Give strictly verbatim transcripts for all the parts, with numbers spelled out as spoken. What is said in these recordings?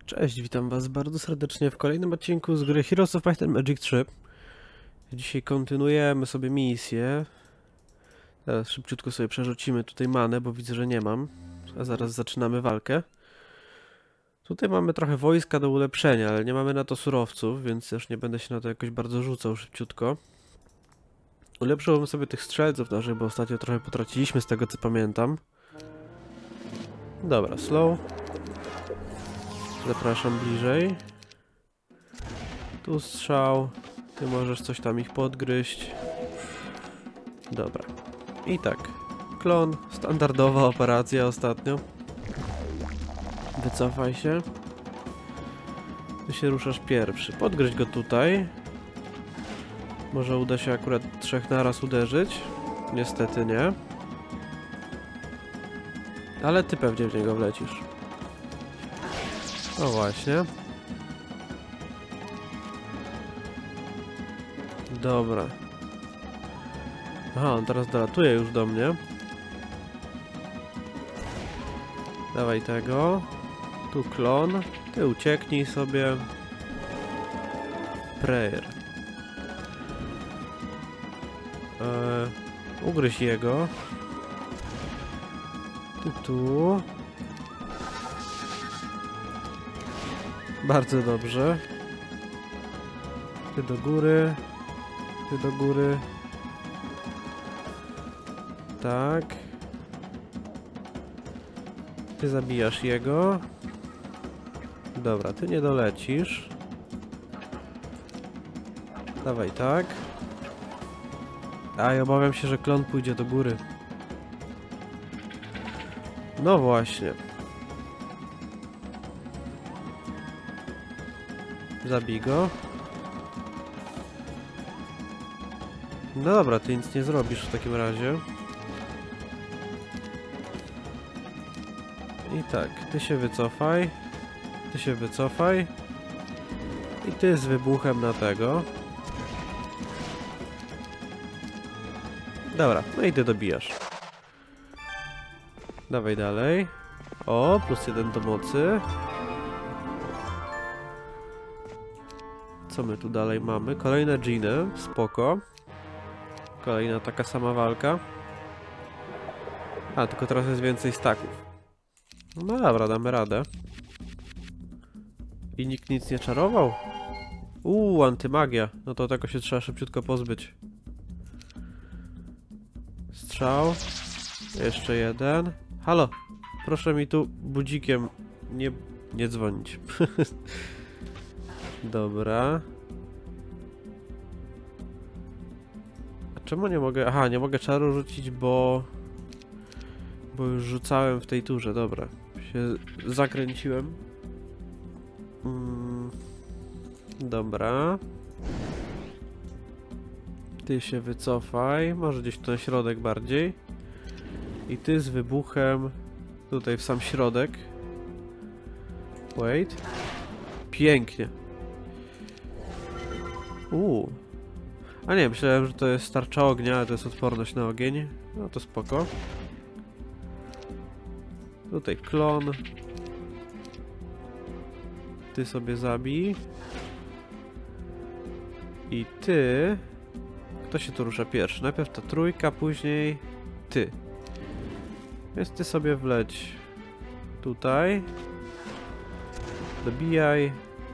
Cześć, witam was bardzo serdecznie w kolejnym odcinku z gry Heroes of Might and Magic trzy. Dzisiaj kontynuujemy sobie misję. Teraz szybciutko sobie przerzucimy tutaj manę, bo widzę, że nie mam. A zaraz zaczynamy walkę. Tutaj mamy trochę wojska do ulepszenia, ale nie mamy na to surowców, więc też nie będę się na to jakoś bardzo rzucał szybciutko. Ulepszyłbym sobie tych strzelców naszych, bo ostatnio trochę potraciliśmy z tego, co pamiętam. Dobra, slow. Zapraszam bliżej. Tu strzał. Ty możesz coś tam ich podgryźć. Dobra. I tak. Klon. Standardowa operacja ostatnio. Wycofaj się. Ty się ruszasz pierwszy. Podgryź go tutaj. Może uda się akurat trzech naraz uderzyć. Niestety nie. Ale ty pewnie w niego wlecisz. No właśnie. Dobra. Aha, on teraz dolatuje już do mnie. Dawaj tego. Tu klon. Ty ucieknij sobie. Prayer. Eee, ugryź jego. Ty tu. Bardzo dobrze. Ty do góry. Ty do góry. Tak. Ty zabijasz jego. Dobra, ty nie dolecisz. Dawaj tak. A, ja obawiam się, że klon pójdzie do góry. No właśnie. Zabij go. No dobra, ty nic nie zrobisz w takim razie. I tak, ty się wycofaj. Ty się wycofaj. I ty z wybuchem na tego. Dobra, no i ty dobijasz. Dawaj dalej. O, plus jeden do mocy. Co my tu dalej mamy? Kolejna Ginę, spoko. Kolejna taka sama walka. A, tylko teraz jest więcej staków. No dobra, damy radę. I nikt nic nie czarował? Uuu, antymagia. No to tego się trzeba szybciutko pozbyć. Strzał. Jeszcze jeden. Halo, proszę mi tu budzikiem nie, nie dzwonić. Dobra. A czemu nie mogę... Aha, nie mogę czaru rzucić, bo... Bo już rzucałem w tej turze, dobra. Się zakręciłem. Mm. Dobra. Ty się wycofaj. Może gdzieś tu na środek bardziej. I ty z wybuchem tutaj w sam środek. Wait. Pięknie. Uuu. A nie, myślałem, że to jest tarcza ognia, ale to jest odporność na ogień. No to spoko. Tutaj klon. Ty sobie zabij. I ty... Kto się tu rusza pierwszy? Najpierw ta trójka, później ty. Więc ty sobie wleć tutaj. Dobijaj.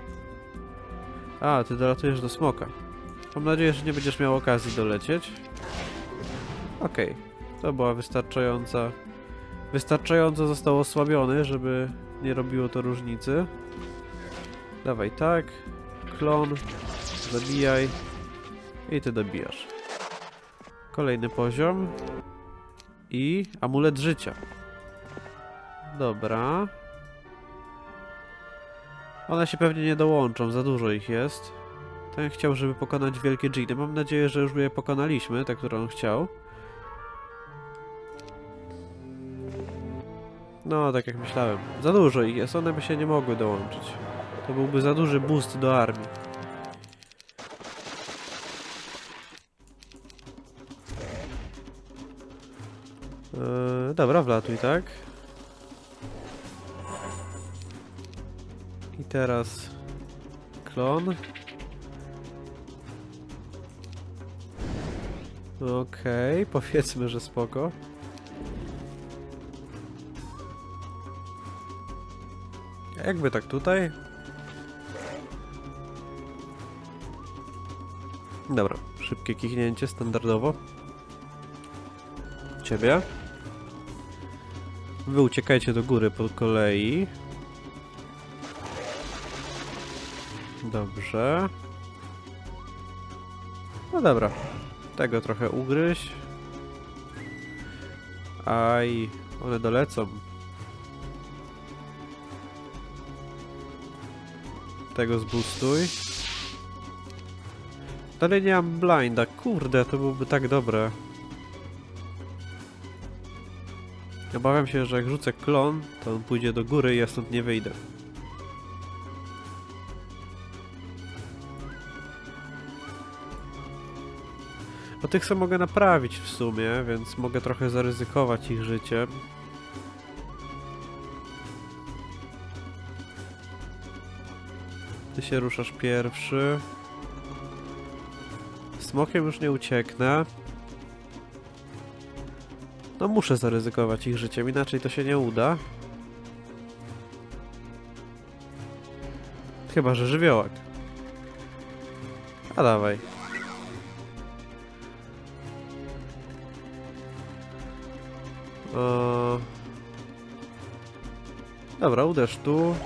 A, ty dolatujesz do smoka. Mam nadzieję, że nie będziesz miał okazji dolecieć. Okej. Okay. To była wystarczająca... Wystarczająco został osłabiony, żeby nie robiło to różnicy. Dawaj tak. Klon. Zabijaj. I ty dobijasz. Kolejny poziom. I amulet życia. Dobra. One się pewnie nie dołączą, za dużo ich jest. Ten chciał, żeby pokonać wielkie dżiny. Mam nadzieję, że już je pokonaliśmy, te, które on chciał. No, tak jak myślałem. Za dużo ich jest, one by się nie mogły dołączyć. To byłby za duży boost do armii. Eee, dobra, wlatuj, tak? I teraz klon. Okej, okay, powiedzmy, że spoko. Jakby tak tutaj. Dobra, szybkie kichnięcie standardowo. Ciebie. Wy uciekajcie do góry po kolei. Dobrze. No dobra. Tego trochę ugryź. Aj, one dolecą. Tego zboostuj. Dalej nie mam blinda. Kurde, to byłoby tak dobre. Obawiam się, że jak rzucę klon, to on pójdzie do góry i ja stąd nie wyjdę. Bo tych sobie mogę naprawić w sumie, więc mogę trochę zaryzykować ich życiem. Ty się ruszasz pierwszy. Smokiem już nie ucieknę. No muszę zaryzykować ich życiem, inaczej to się nie uda. Chyba że żywiołak. A dawaj. O... Dobra, uderz tu.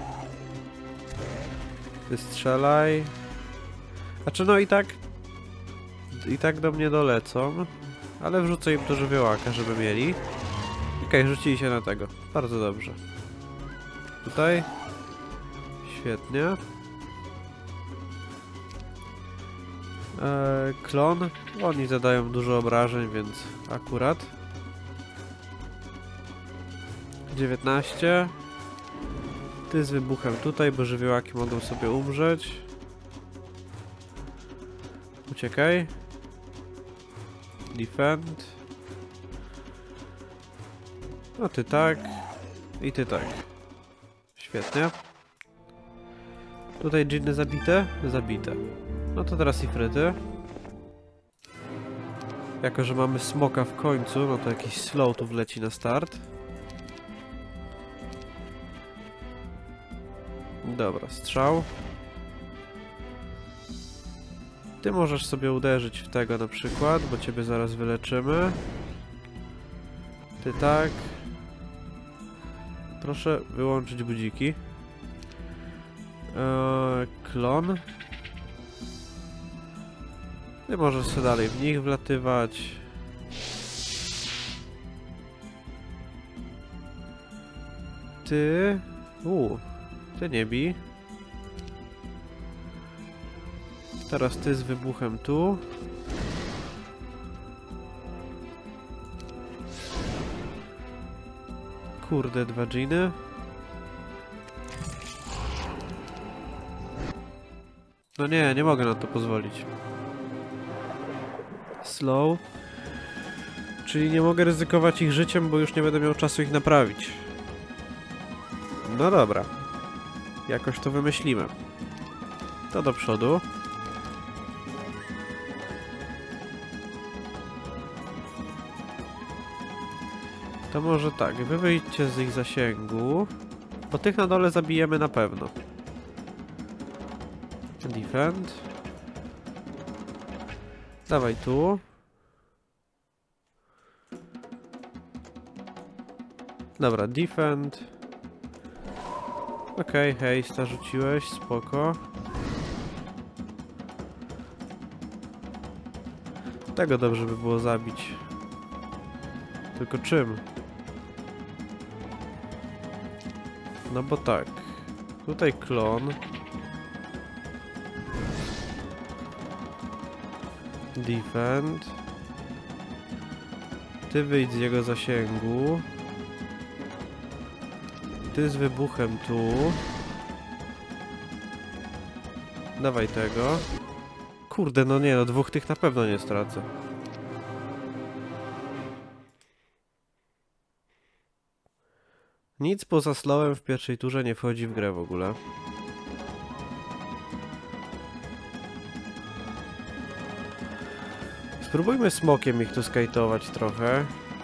Ty strzelaj. Znaczy no i tak... I tak do mnie dolecą. Ale wrzucę im to żywiołaka, żeby mieli. Okej, okay, rzucili się na tego. Bardzo dobrze. Tutaj. Świetnie. Eee, klon. Oni zadają dużo obrażeń, więc akurat. dziewiętnaście. Ty z wybuchem tutaj, bo żywiołaki mogą sobie umrzeć. Uciekaj. Defend. No ty tak. I ty tak. Świetnie. Tutaj dżinny zabite? Zabite. No to teraz ifryty. Jako że mamy smoka w końcu, no to jakiś slow tu wleci na start. Dobra, strzał. Ty możesz sobie uderzyć w tego na przykład, bo ciebie zaraz wyleczymy. Ty tak. Proszę wyłączyć budziki. Eee, klon. Ty możesz sobie dalej w nich wlatywać. Ty... Uuu. Ty nie bij. Teraz ty z wybuchem tu. Kurde, dwa dżiny. No nie, nie mogę na to pozwolić. Slow. Czyli nie mogę ryzykować ich życiem, bo już nie będę miał czasu ich naprawić. No dobra. Jakoś to wymyślimy. To do przodu. To może tak, wy wyjdźcie z ich zasięgu. Bo tych na dole zabijemy na pewno. Defend. Dawaj tu. Dobra, defend. Okej, okay, hej, sta rzuciłeś, spoko. Tego dobrze by było zabić. Tylko czym? No bo tak. Tutaj klon. Defend. Ty wyjdź z jego zasięgu. Ty z wybuchem tu. Dawaj tego. Kurde, no nie, no dwóch tych na pewno nie stracę. Nic poza slowem w pierwszej turze nie wchodzi w grę w ogóle. Spróbujmy smokiem ich tu skajtować trochę.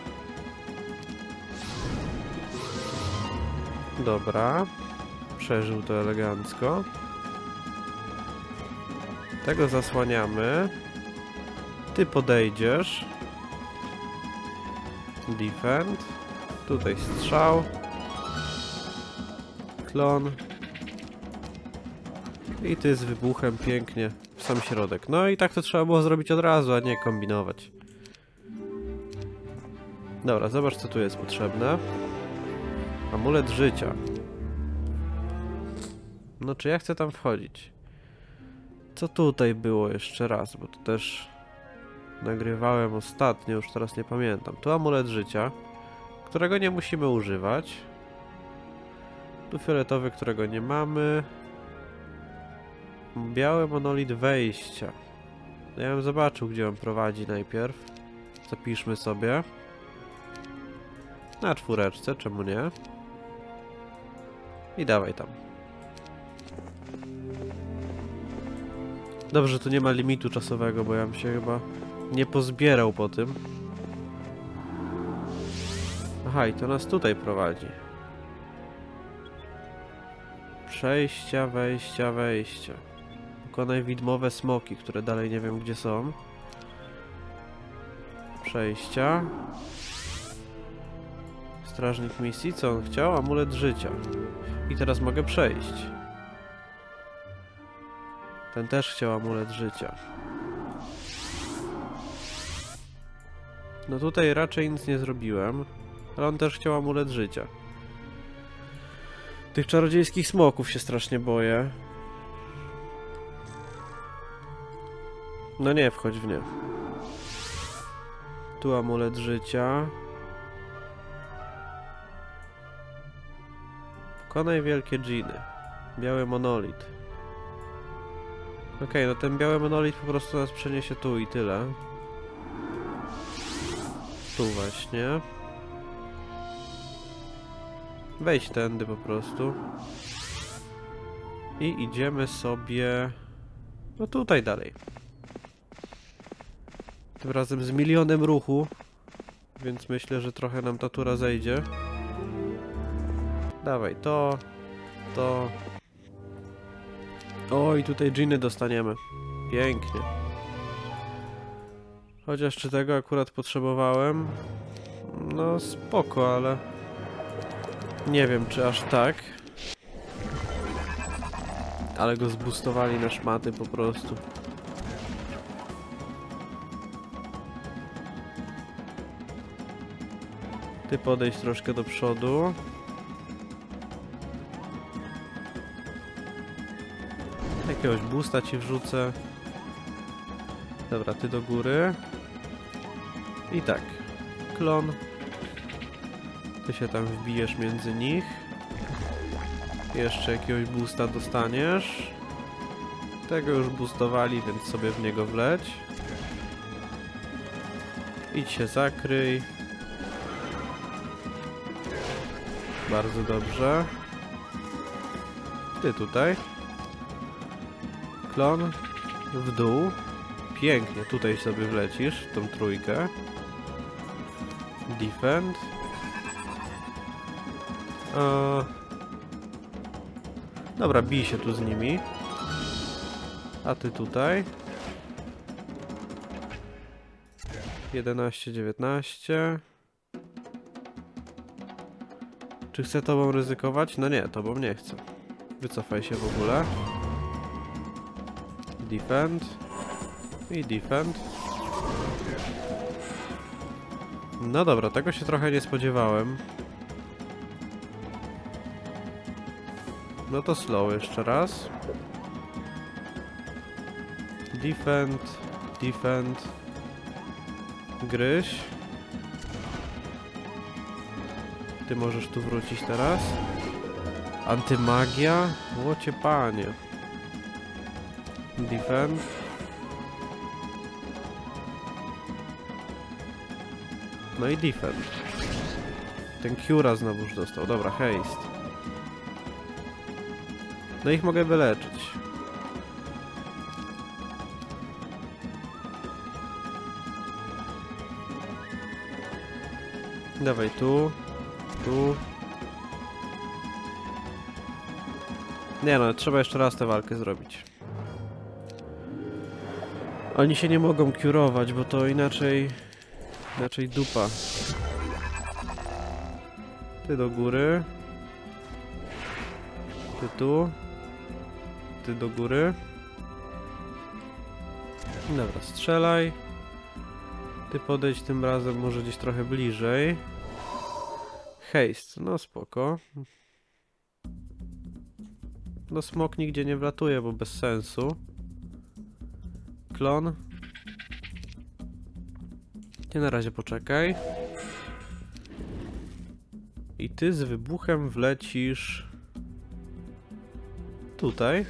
Dobra. Przeżył to elegancko. Tego zasłaniamy. Ty podejdziesz. Defend. Tutaj strzał. Klon. I ty z wybuchem pięknie w sam środek. No i tak to trzeba było zrobić od razu, a nie kombinować. Dobra, zobacz co tu jest potrzebne. Amulet życia. No czy ja chcę tam wchodzić? Co tutaj było jeszcze raz, bo to też nagrywałem ostatnio, już teraz nie pamiętam. Tu amulet życia, którego nie musimy używać. Tu fioletowy, którego nie mamy. Biały monolit wejścia. Ja bym zobaczył, gdzie on prowadzi najpierw. Zapiszmy sobie. Na czwóreczce, czemu nie? I dawaj tam. Dobrze, że tu nie ma limitu czasowego, bo ja bym się chyba nie pozbierał po tym. Aha, i to nas tutaj prowadzi. Przejścia, wejścia, wejścia. Pokonaj widmowe smoki, które dalej nie wiem gdzie są. Przejścia. Strażnik misji, co on chciał? Amulet życia. I teraz mogę przejść. Ten też chciał amulet życia. No tutaj raczej nic nie zrobiłem. Ale on też chciał amulet życia. Tych czarodziejskich smoków się strasznie boję. No nie, wchodź w nie. Tu amulet życia. Pokonaj wielkie dżiny. Biały monolit. Okej, okay, no ten biały monolit po prostu nas przeniesie tu i tyle. Tu właśnie. Wejdź tędy po prostu. I idziemy sobie... No tutaj dalej. Tym razem z milionem ruchu. Więc myślę, że trochę nam ta tura zejdzie. Dawaj to, to. O, i tutaj dżiny dostaniemy. Pięknie. Chociaż czy tego akurat potrzebowałem? No spoko, ale nie wiem czy aż tak. Ale go zboostowali na szmaty po prostu. Ty podejdź troszkę do przodu. Jakiegoś boosta ci wrzucę. Dobra, ty do góry. I tak. Klon. Ty się tam wbijesz między nich. Jeszcze jakiegoś boosta dostaniesz. Tego już boostowali, więc sobie w niego wleć. Idź się zakryj. Bardzo dobrze. Ty tutaj. Klon. W dół. Pięknie, tutaj sobie wlecisz w tą trójkę. Defend. Eee... Dobra, bij się tu z nimi. A ty tutaj. jedenaście, dziewiętnaście. Czy chcę tobą ryzykować? No nie, tobą nie chcę. Wycofaj się w ogóle. Defend. I defend. No dobra, tego się trochę nie spodziewałem. No to slow jeszcze raz. Defend. Defend. Gryź. Ty możesz tu wrócić teraz. Antymagia? Łocie panie. Defend. No i defend. Ten Cura znowuż dostał. Dobra, haste. No ich mogę wyleczyć. Dawaj tu. Tu. Nie no, trzeba jeszcze raz tę walkę zrobić. Oni się nie mogą kurować, bo to inaczej... Inaczej dupa. Ty do góry. Ty tu. Ty do góry. Dobra, strzelaj. Ty podejdź tym razem może gdzieś trochę bliżej. Haste, no spoko. No smok nigdzie nie wlatuje, bo bez sensu. Klon. Ty na razie poczekaj. I ty z wybuchem wlecisz... Tutaj.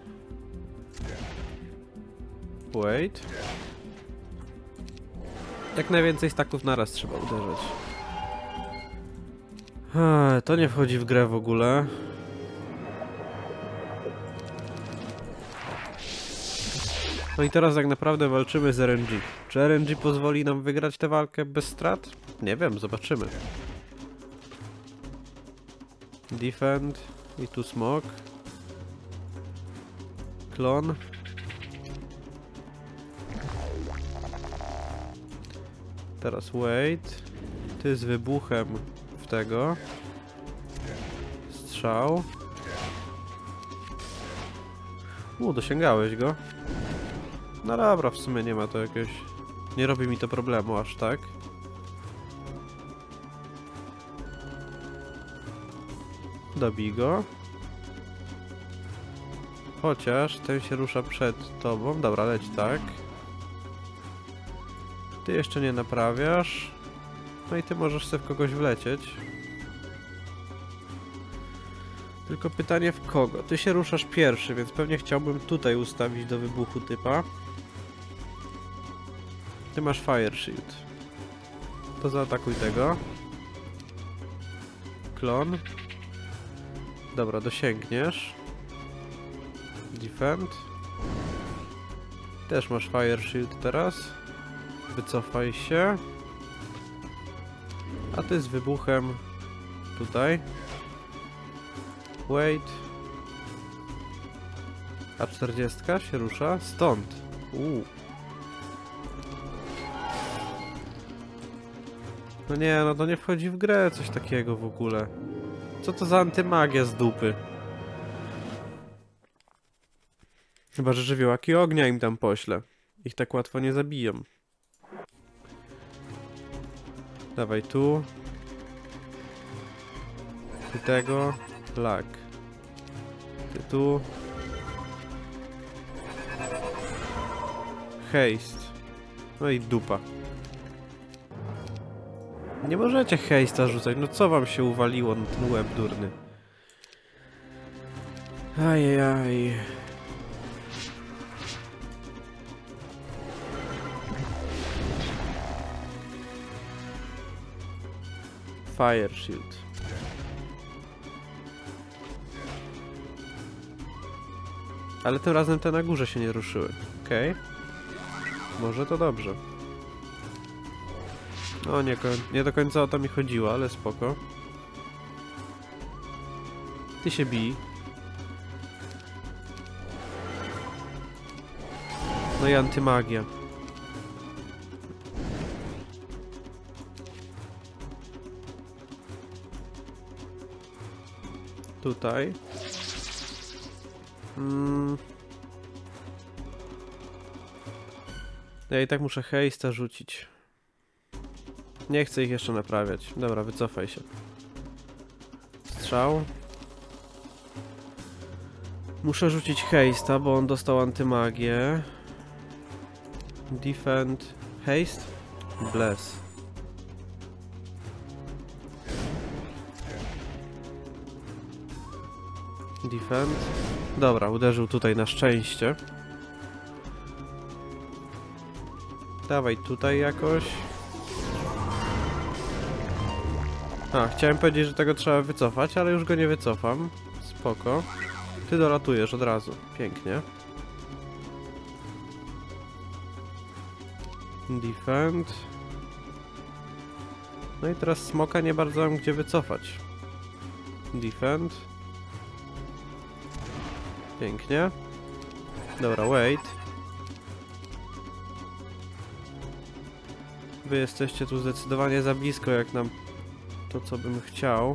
Wait. Jak najwięcej staków naraz trzeba uderzać. Eee, to nie wchodzi w grę w ogóle. No i teraz tak naprawdę walczymy z R N G. Czy R N G pozwoli nam wygrać tę walkę bez strat? Nie wiem, zobaczymy. Defend. I tu smok. Klon. Teraz wait. Ty z wybuchem w tego. Strzał. U, dosięgałeś go. No dobra, w sumie nie ma to jakiegoś... Nie robi mi to problemu aż tak. Dobij go. Chociaż ten się rusza przed tobą. Dobra, leć tak. Ty jeszcze nie naprawiasz. No i ty możesz sobie w kogoś wlecieć. Tylko pytanie w kogo? Ty się ruszasz pierwszy, więc pewnie chciałbym tutaj ustawić do wybuchu typa. Ty masz Fire Shield. To zaatakuj tego. Klon. Dobra, dosięgniesz. Defend. Też masz Fire Shield teraz. Wycofaj się. A ty z wybuchem tutaj. Wait. A czterdziestka się rusza? Stąd. Uuu. No nie, no to nie wchodzi w grę coś takiego w ogóle. Co to za antymagia z dupy? Chyba, że żywiołaki ognia im tam poślę. Ich tak łatwo nie zabiją. Dawaj tu. Ty tego. Lag. Ty tu. Haste. No i dupa. Nie możecie haste'a rzucać. No co wam się uwaliło na ten łeb durny? Ajajaj. Fire Shield. Ale tym razem te na górze się nie ruszyły. Okej. Okay. Może to dobrze. No nie, nie do końca o to mi chodziło, ale spoko. Ty się bij. No i antymagia. Tutaj. Mm. Ja i tak muszę haste'a rzucić. Nie chcę ich jeszcze naprawiać. Dobra, wycofaj się. Strzał. Muszę rzucić haste'a, bo on dostał antymagię. Defend. Haste. Bless. Defend. Dobra, uderzył tutaj na szczęście. Dawaj tutaj jakoś. A, chciałem powiedzieć, że tego trzeba wycofać, ale już go nie wycofam. Spoko. Ty dolatujesz od razu. Pięknie. Defend. No i teraz smoka nie bardzo mam gdzie wycofać. Defend. Pięknie. Dobra, wait. Wy jesteście tu zdecydowanie za blisko jak nam to, co bym chciał.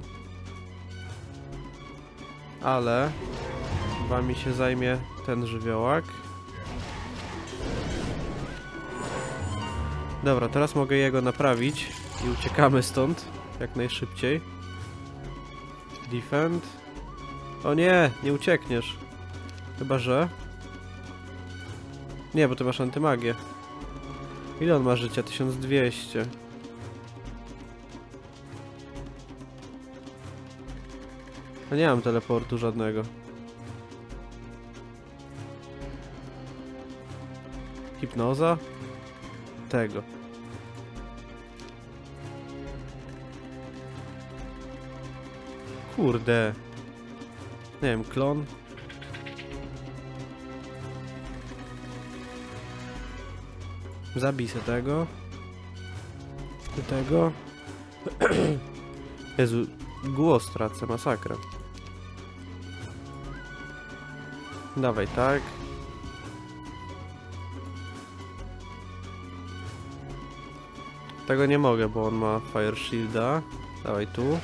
Ale wami się zajmie ten żywiołak. Dobra, teraz mogę jego naprawić i uciekamy stąd jak najszybciej. Defend. O nie, nie uciekniesz. Chyba że... Nie, bo ty masz antymagię. Ile on ma życia? tysiąc dwieście. A nie mam teleportu żadnego. Hipnoza? Tego. Kurde. Nie wiem, klon. Zabij se tego. I tego. Jezu, głos tracę, masakra. Dawaj, tak. Tego nie mogę, bo on ma Fire Shielda. Dawaj tu.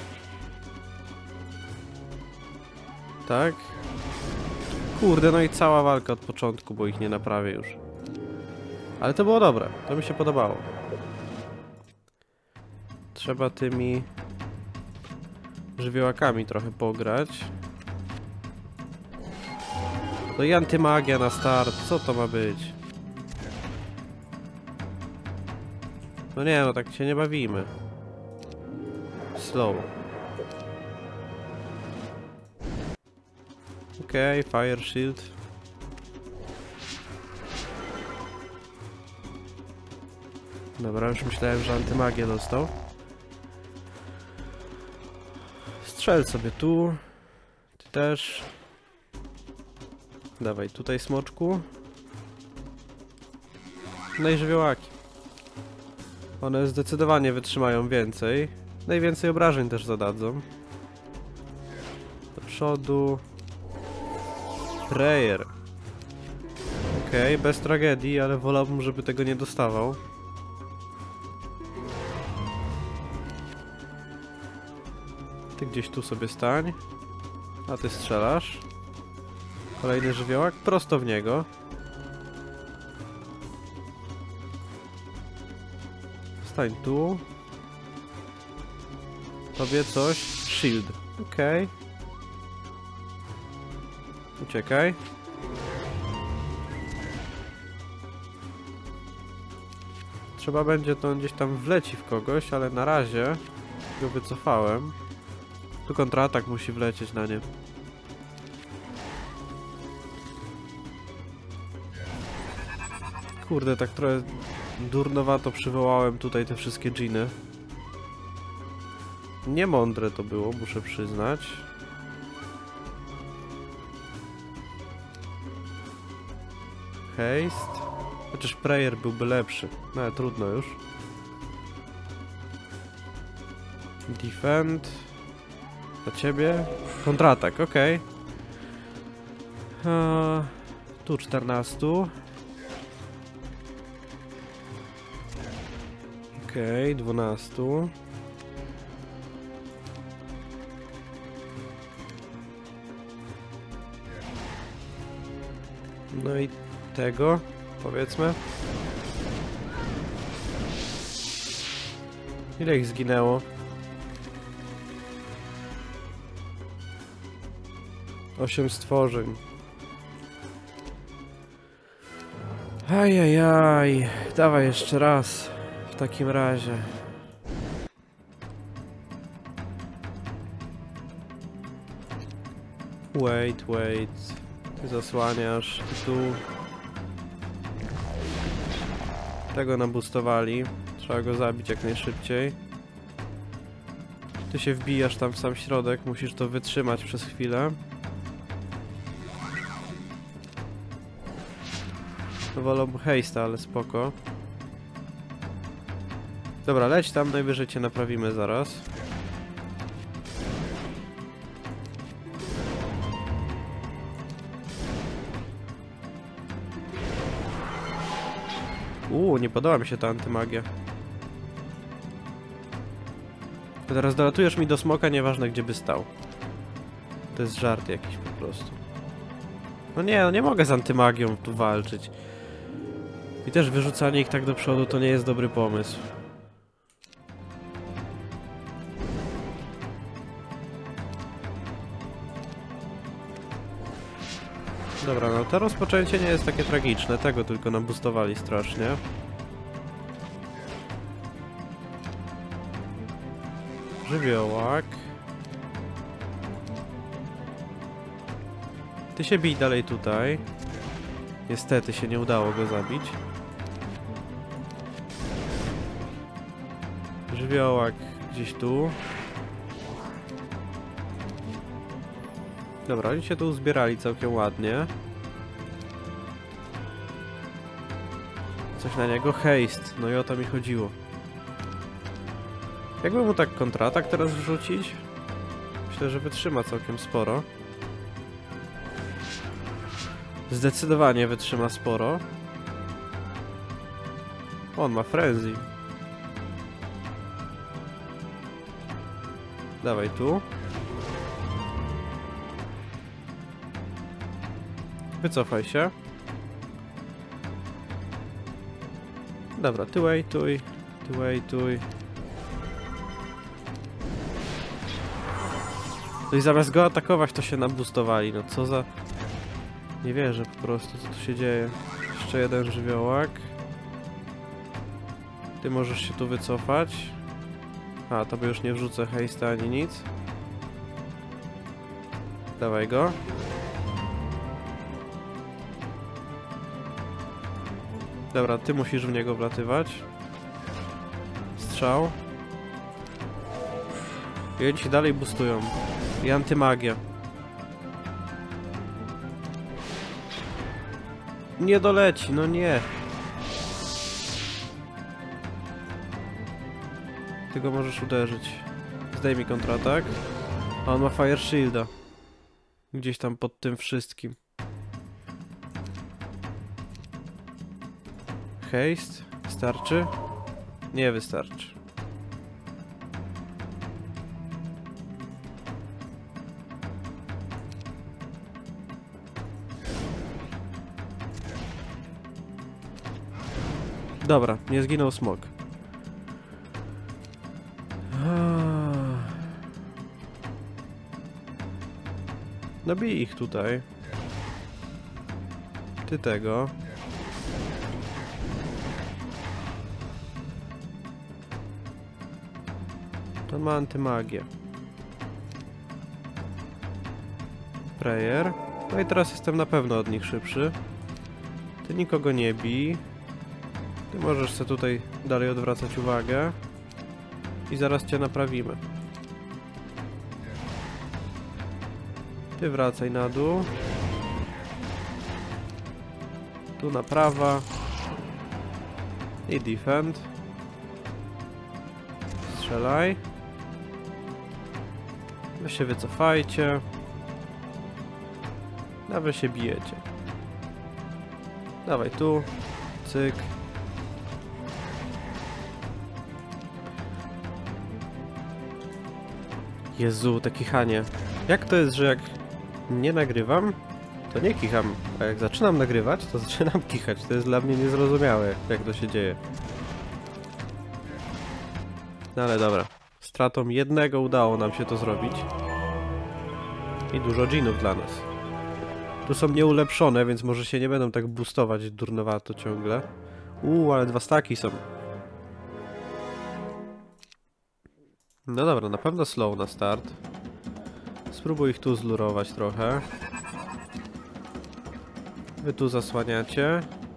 Tak. Kurde, no i cała walka od początku, bo ich nie naprawię już. Ale to było dobre, to mi się podobało. Trzeba tymi żywiołakami trochę pograć. No i antymagia na start, co to ma być? No nie, no tak się nie bawimy. Slow. Okej, okay, Fire Shield. Dobra, już myślałem, że antymagię dostał. Strzel sobie tu. Ty też. Dawaj, tutaj smoczku. No i żywiołaki. One zdecydowanie wytrzymają więcej. Najwięcej obrażeń też zadadzą. Do przodu. Prayer. Okej, okay, bez tragedii, ale wolałbym, żeby tego nie dostawał. Ty gdzieś tu sobie stań. A ty strzelasz. Kolejny żywiołak, prosto w niego. Stań tu. Tobie coś. Shield. Okej. Okay. Uciekaj. Trzeba będzie to gdzieś tam wleci w kogoś, ale na razie go wycofałem. Tu kontratak musi wlecieć na nie. Kurde, tak trochę durnowato przywołałem tutaj te wszystkie dżiny. Niemądre to było, muszę przyznać. Haste. Chociaż Prayer byłby lepszy. No ale trudno już. Defend. Dla ciebie. Kontratak, okej. Okay. Tu czternaście. Okej, okay, dwanaście. No i tego, powiedzmy. Ile ich zginęło? Osiem stworzeń. Ajajaj. Dawaj jeszcze raz. W takim razie. Wait, wait. Ty zasłaniasz. Ty tu. Tego nam boostowali. Trzeba go zabić jak najszybciej. Ty się wbijasz tam w sam środek. Musisz to wytrzymać przez chwilę. Wolę haste'a, ale spoko. Dobra, leć tam, najwyżej cię naprawimy zaraz. Uuu, nie podoba mi się ta antymagia. To teraz dolatujesz mi do smoka, nieważne gdzie by stał. To jest żart jakiś po prostu. No nie, no nie mogę z antymagią tu walczyć. I też wyrzucanie ich tak do przodu to nie jest dobry pomysł. Dobra, no to rozpoczęcie nie jest takie tragiczne, tego tylko nam boostowali strasznie. Żywiołak. Ty się bij dalej tutaj. Niestety się nie udało go zabić. Żywiołak gdzieś tu. Dobra, oni się tu uzbierali całkiem ładnie. Coś na niego? Haste. No i o to mi chodziło. Jakby mu tak kontratak teraz wrzucić? Myślę, że wytrzyma całkiem sporo. Zdecydowanie wytrzyma sporo. On ma frenzy. Dawaj tu. Wycofaj się. Dobra, ty wejtuj, ty wejtuj. No i zamiast go atakować, to się naboostowali. No co za... Nie wierzę po prostu, co tu się dzieje. Jeszcze jeden żywiołak. Ty możesz się tu wycofać. A, tobie już nie wrzucę hejsta ani nic. Dawaj go. Dobra, ty musisz w niego wlatywać. Strzał. I oni się dalej boostują. I antymagia. Nie doleci, no nie. Ty go możesz uderzyć. Zdejmij kontratak. A on ma Fire Shielda. Gdzieś tam pod tym wszystkim. Haste? Wystarczy? Nie wystarczy. Dobra, nie zginął smok. No bij ich tutaj. Ty tego. On ma antymagię. Prayer. No i teraz jestem na pewno od nich szybszy. Ty nikogo nie bij. Ty możesz sobie tutaj dalej odwracać uwagę. I zaraz cię naprawimy. Ty wracaj na dół. Tu naprawa. I defend. Strzelaj. Wy się wycofajcie. A wy się bijecie. Dawaj tu. Cyk. Jezu, te kichanie. Jak to jest, że jak nie nagrywam, to nie kicham, a jak zaczynam nagrywać, to zaczynam kichać. To jest dla mnie niezrozumiałe, jak to się dzieje. No ale dobra. Stratą jednego udało nam się to zrobić. I dużo dżinów dla nas. Tu są nieulepszone, więc może się nie będą tak boostować durnowato ciągle. Uuu, ale dwa staki są. No dobra, na pewno slow na start. Spróbuj ich tu zlurować trochę. Wy tu zasłaniacie.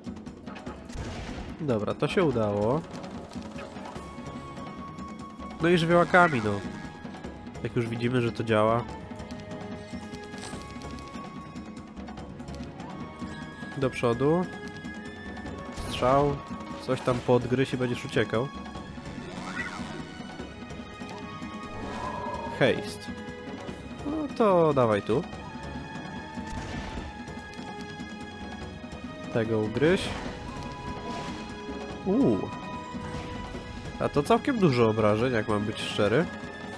Dobra, to się udało. No i żywiołakami, no. Jak już widzimy, że to działa. Do przodu. Strzał. Coś tam podgryź i będziesz uciekał. Haste. No to dawaj tu. Tego ugryź. Uuu. A to całkiem dużo obrażeń, jak mam być szczery.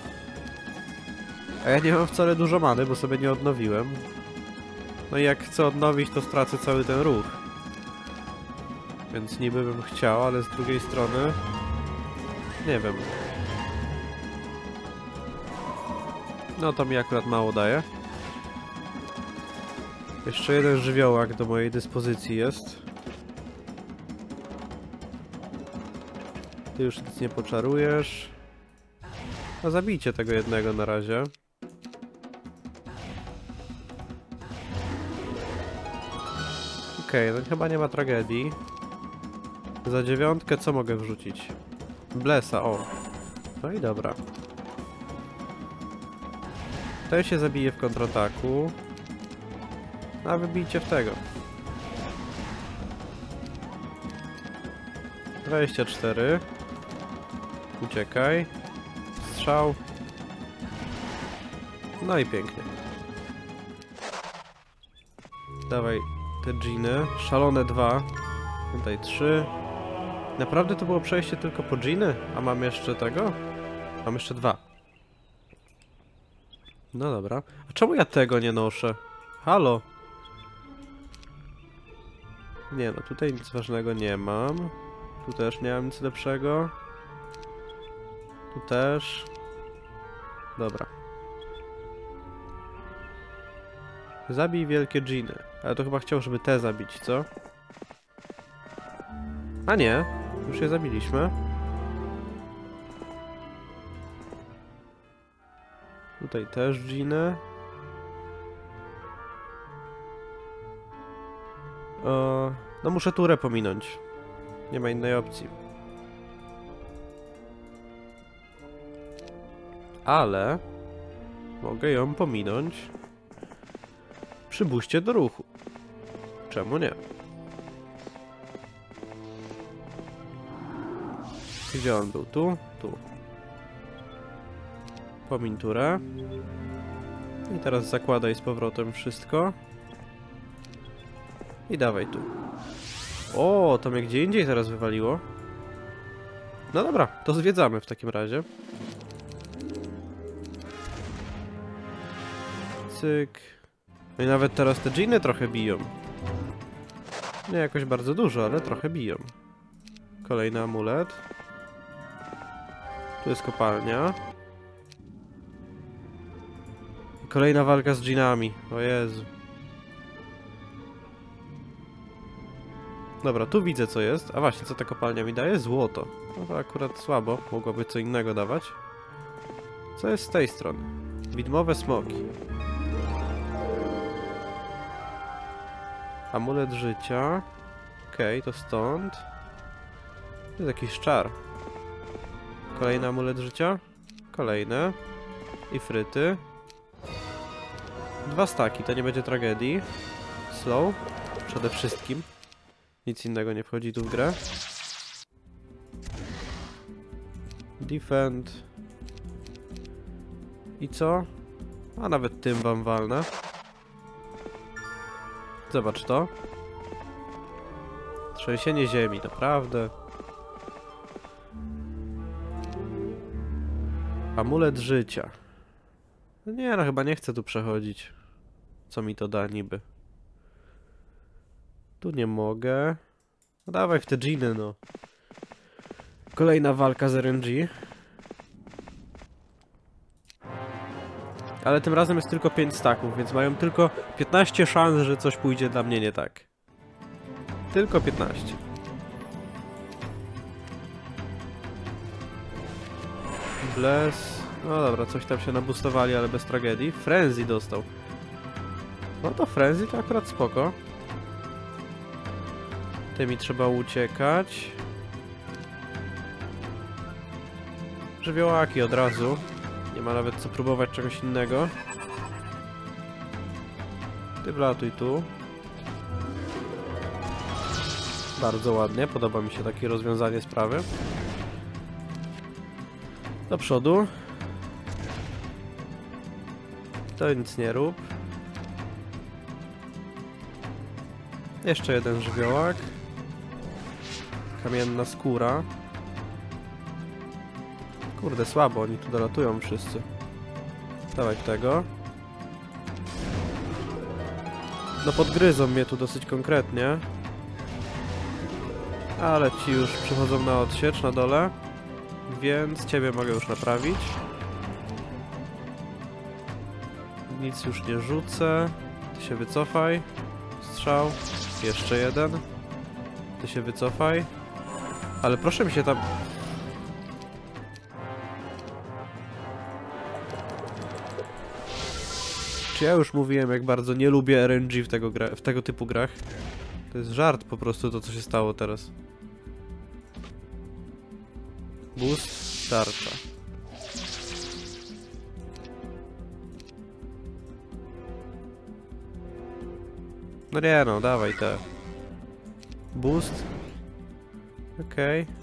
A ja nie mam wcale dużo many, bo sobie nie odnowiłem. No i jak chcę odnowić, to stracę cały ten ruch. Więc niby bym chciał, ale z drugiej strony... Nie wiem. No to mi akurat mało daje. Jeszcze jeden żywiołak do mojej dyspozycji jest. Ty już nic nie poczarujesz. No zabijcie tego jednego na razie. Okej, okay, no chyba nie ma tragedii. Za dziewiątkę co mogę wrzucić? Blessa, o. No i dobra. Ten się zabije w kontrataku. A wybijcie w tego. dwadzieścia cztery. Uciekaj. Strzał. No i pięknie. Dawaj te dżiny. Szalone dwa. Tutaj trzy. Naprawdę to było przejście tylko po dżiny? A mam jeszcze tego? Mam jeszcze dwa. No dobra. A czemu ja tego nie noszę? Halo? Nie no, tutaj nic ważnego nie mam. Tu też nie mam nic lepszego. Tu też. Dobra. Zabij wielkie dżiny. Ale to chyba chciał, żeby te zabić, co? A nie. Już je zabiliśmy. Tutaj też dżiny. O, no muszę turę pominąć. Nie ma innej opcji. Ale mogę ją pominąć przy buście do ruchu. Czemu nie? Gdzie on był? Tu? Tu. Pomiń turę. I teraz zakładaj z powrotem wszystko. I dawaj tu. O, to mnie gdzie indziej teraz wywaliło. No dobra, to zwiedzamy w takim razie. Cyk. No i nawet teraz te dżiny trochę biją. Nie jakoś bardzo dużo, ale trochę biją. Kolejny amulet. Tu jest kopalnia. Kolejna walka z dżinami. O Jezu. Dobra, tu widzę co jest. A właśnie, co ta kopalnia mi daje? Złoto. No to akurat słabo. Mogłoby co innego dawać. Co jest z tej strony? Widmowe smoki. Amulet życia. Okej, okay, to stąd. To jest jakiś czar. Kolejny amulet życia. Kolejne. I fryty. Dwa staki, to nie będzie tragedii. Slow. Przede wszystkim. Nic innego nie wchodzi tu w grę. Defend. I co? A nawet tym wam walnę. Zobacz to. Trzęsienie ziemi, naprawdę. Amulet życia. Nie no, chyba nie chcę tu przechodzić. Co mi to da niby? Tu nie mogę. No dawaj w te dżiny, no. Kolejna walka z R N G. Ale tym razem jest tylko pięć staków, więc mają tylko piętnaście szans, że coś pójdzie dla mnie nie tak. Tylko piętnaście. Bless. No dobra, coś tam się nabustowali, ale bez tragedii. Frenzy dostał. No to Frenzy to akurat spoko. Tymi trzeba uciekać. Żywiołaki od razu. Nie ma nawet co próbować czegoś innego. Ty wlatuj tu. Bardzo ładnie, podoba mi się takie rozwiązanie sprawy. Do przodu. To nic nie rób. Jeszcze jeden żywiołak. Kamienna skóra. Kurde, słabo, oni tu dolatują wszyscy. Dawaj tego. No podgryzą mnie tu dosyć konkretnie. Ale ci już przychodzą na odsiecz na dole. Więc ciebie mogę już naprawić. Nic już nie rzucę. Ty się wycofaj. Strzał. Jeszcze jeden. Ty się wycofaj. Ale proszę mi się tam... Czy ja już mówiłem, jak bardzo nie lubię R N G w tego, gra w tego typu grach? To jest żart po prostu to, co się stało teraz. Boost, tarcza. No nie no, dawaj te. Boost. Okej. Okay.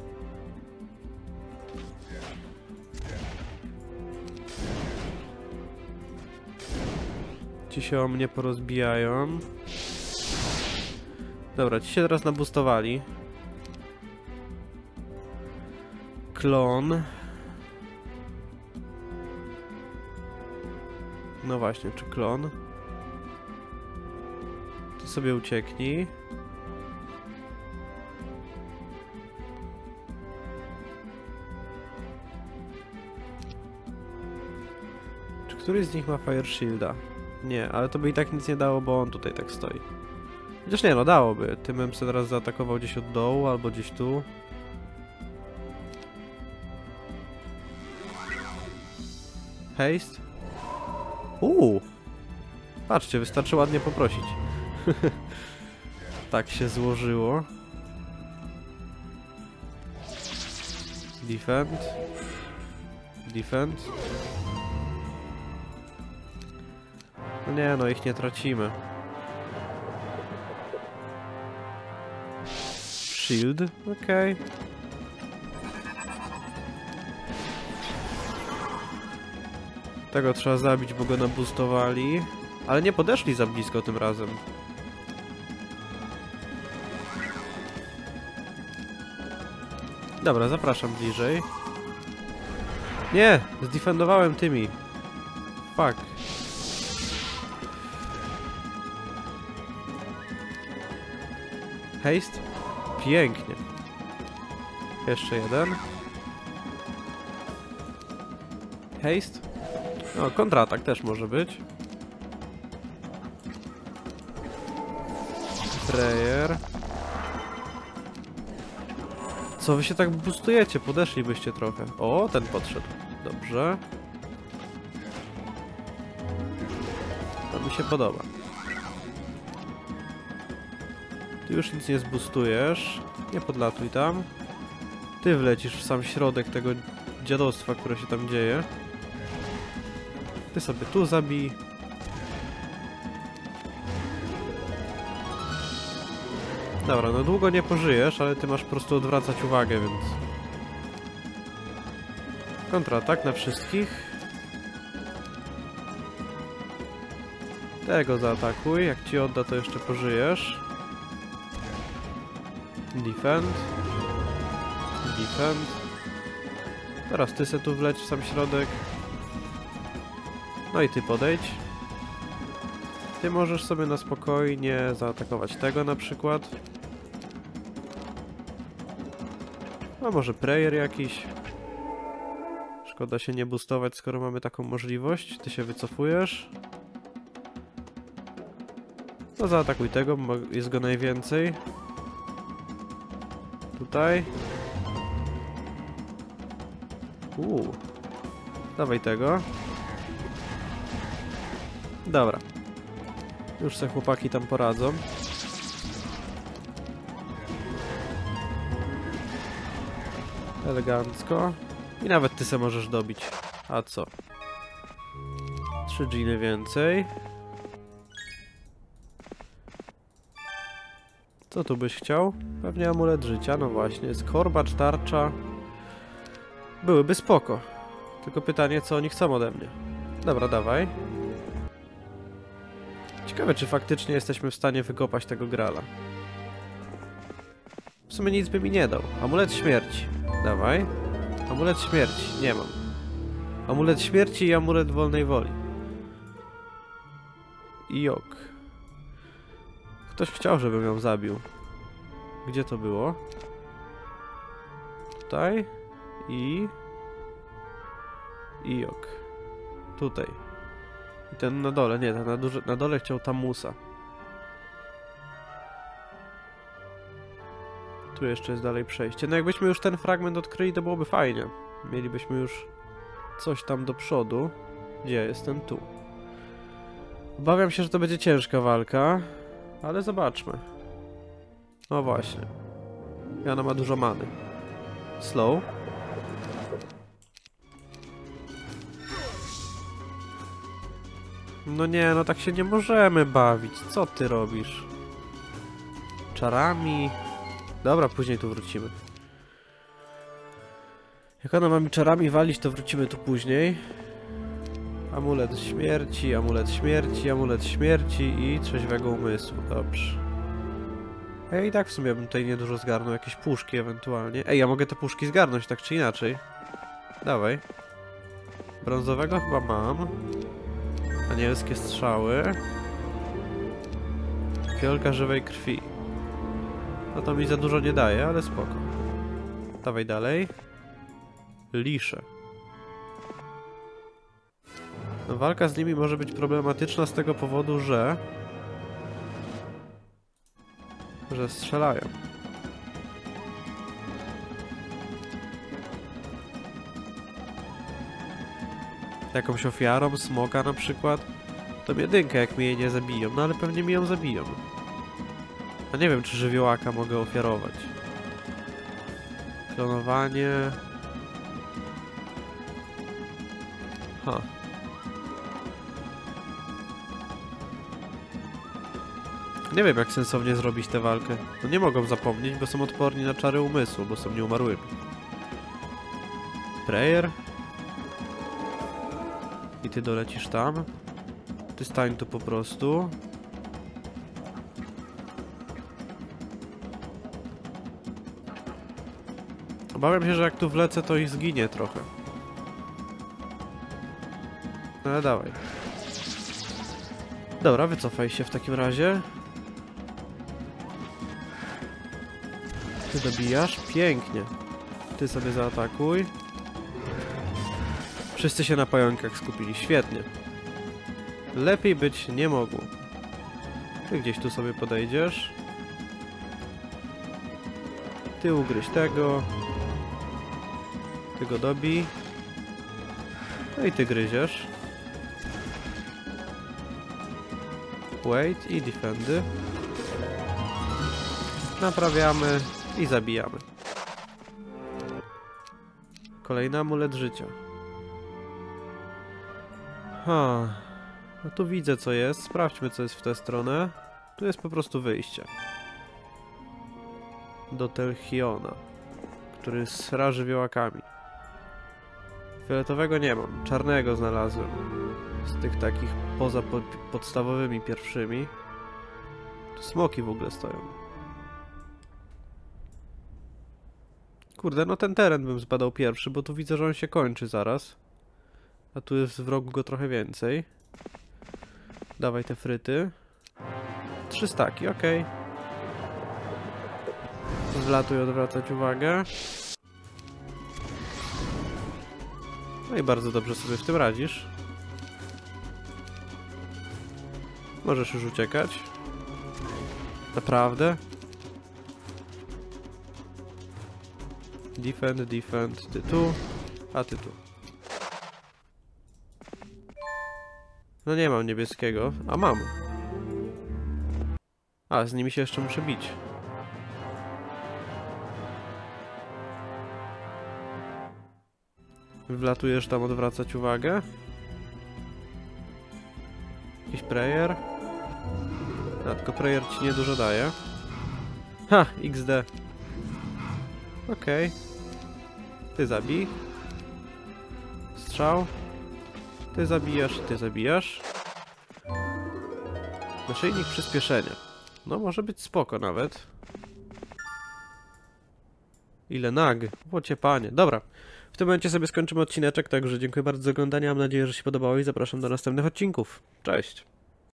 Ci się o mnie porozbijają. Dobra, ci się teraz nabustowali. Klon. No właśnie, czy klon? Ty sobie ucieknij. Czy któryś z nich ma Fire Shielda? Nie, ale to by i tak nic nie dało, bo on tutaj tak stoi. Chociaż nie, no dałoby. Tym bym sobie teraz zaatakował gdzieś od dołu, albo gdzieś tu. Haste. Uuu. Patrzcie, wystarczy ładnie poprosić. Tak się złożyło. Defend. Defend. No nie, no ich nie tracimy. Shield, okej. Okay. Tego trzeba zabić, bo go nabustowali. Ale nie podeszli za blisko tym razem. Dobra, zapraszam bliżej. Nie! Zdefendowałem tymi. Fuck. Haste? Pięknie. Jeszcze jeden. Haste? O, kontratak też może być. Prayer. Co wy się tak boostujecie? Podeszlibyście trochę. O, ten podszedł. Dobrze. To mi się podoba. Ty już nic nie zboostujesz. Nie podlatuj tam. Ty wlecisz w sam środek tego dziadostwa, które się tam dzieje. Ty sobie tu zabij. Dobra, no długo nie pożyjesz, ale ty masz po prostu odwracać uwagę, więc... Kontratak na wszystkich. Tego zaatakuj, jak ci odda, to jeszcze pożyjesz. Defend. Defend. Teraz ty se tu wleć w sam środek. No i ty podejdź. Ty możesz sobie na spokojnie zaatakować tego na przykład. A może prayer jakiś. Szkoda się nie boostować, skoro mamy taką możliwość. Ty się wycofujesz. No zaatakuj tego, bo jest go najwięcej. Tutaj. Uuu. Dawaj tego. Dobra. Już se chłopaki tam poradzą. Elegancko. I nawet ty se możesz dobić. A co? Trzy dżiny więcej. Co tu byś chciał? Pewnie amulet życia, no właśnie. Skorbacz, tarcza. Byłyby spoko. Tylko pytanie, co oni chcą ode mnie. Dobra, dawaj. Ciekawe, czy faktycznie jesteśmy w stanie wykopać tego grala. W sumie nic by mi nie dał. Amulet śmierci. Dawaj. Amulet śmierci. Nie mam. Amulet śmierci i amulet wolnej woli. I jok. Ktoś chciał, żebym ją zabił. Gdzie to było? Tutaj. I... I jok. Tutaj. I ten na dole. Nie, ten na, duże, na dole chciał Tamusa. Tu jeszcze jest dalej przejście. No jakbyśmy już ten fragment odkryli, to byłoby fajnie. Mielibyśmy już coś tam do przodu. Gdzie jestem? Tu. Obawiam się, że to będzie ciężka walka, ale zobaczmy. No właśnie. I ona ma dużo many. Slow. No nie, no tak się nie możemy bawić. Co ty robisz? Czarami? Dobra, później tu wrócimy. Jak ona ma mi czarami walić, to wrócimy tu później. Amulet śmierci, amulet śmierci, amulet śmierci i trzeźwego umysłu. Dobrze. Ej, i tak w sumie bym tutaj niedużo zgarnął. Jakieś puszki ewentualnie. Ej, ja mogę te puszki zgarnąć tak czy inaczej. Dawaj. Brązowego chyba mam. Anielskie strzały. Fiolka żywej krwi. No to mi za dużo nie daje, ale spoko. Dawaj dalej. Lisze. No, walka z nimi może być problematyczna z tego powodu, że... że strzelają. Jakąś ofiarą, smoka na przykład, to jedynkę, jak mnie jej nie zabiją, no ale pewnie mi ją zabiją. A nie wiem, czy żywiołaka mogę ofiarować. Klonowanie... Ha. Nie wiem, jak sensownie zrobić tę walkę. No nie mogą zapomnieć, bo są odporni na czary umysłu, bo są nieumarłymi. Prayer. I ty dolecisz tam. Ty stań tu po prostu. Obawiam się, że jak tu wlecę, to ich zginie trochę. No ale dawaj. Dobra, wycofaj się w takim razie. Ty dobijasz? Pięknie. Ty sobie zaatakuj. Wszyscy się na pająkach skupili. Świetnie. Lepiej być nie mogło. Ty gdzieś tu sobie podejdziesz. Ty ugryź tego. Ty go dobij. No i ty gryziesz. Wait i defendy. Naprawiamy i zabijamy. Kolejny amulet życia. Ha. No tu widzę, co jest. Sprawdźmy, co jest w tę stronę. Tu jest po prostu wyjście. Do Telchiona, który sra żywiołakami. Fioletowego nie mam. Czarnego znalazłem. Z tych takich poza pod, podstawowymi pierwszymi. Tu smoki w ogóle stoją. Kurde, no ten teren bym zbadał pierwszy, bo tu widzę, że on się kończy zaraz. A tu jest w rogu go trochę więcej. Dawaj te fryty. Trzy staki, okej. Okay. Wlatuj, odwracać uwagę. No i bardzo dobrze sobie w tym radzisz. Możesz już uciekać. Naprawdę? Defend, defend, ty tu, a ty tu. No nie mam niebieskiego, a mam. A, z nimi się jeszcze muszę bić. Wlatujesz tam odwracać uwagę. Jakiś prayer. A, tylko prayer ci niedużo daje. Ha, iks de. Okej. Okay. Ty zabij. Strzał. Ty zabijasz, ty zabijasz. Naszyjnik przyspieszenia. No, może być spoko nawet. Ile nag? Łocie panie. Dobra. W tym momencie sobie skończymy odcineczek, także dziękuję bardzo za oglądanie. Mam nadzieję, że się podobało i zapraszam do następnych odcinków. Cześć!